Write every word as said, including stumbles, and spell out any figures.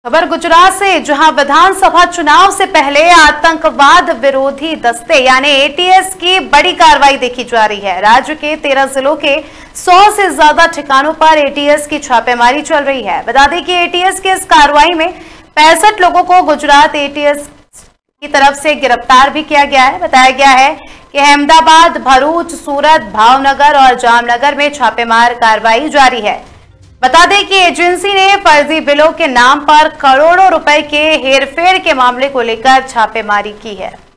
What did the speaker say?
खबर गुजरात से, जहां विधानसभा चुनाव से पहले आतंकवाद विरोधी दस्ते यानी एटीएस की बड़ी कार्रवाई देखी जा रही है। राज्य के तेरह जिलों के सौ से ज्यादा ठिकानों पर एटीएस की छापेमारी चल रही है। बता दें कि एटीएस की इस कार्रवाई में पैंसठ लोगों को गुजरात एटीएस की तरफ से गिरफ्तार भी किया गया है। बताया गया है कि अहमदाबाद, भरूच, सूरत, भावनगर और जामनगर में छापेमार कार्रवाई जारी है। बता दें कि एजेंसी ने फर्जी बिलों के नाम पर करोड़ों रुपए के हेरफेर के मामले को लेकर छापेमारी की है।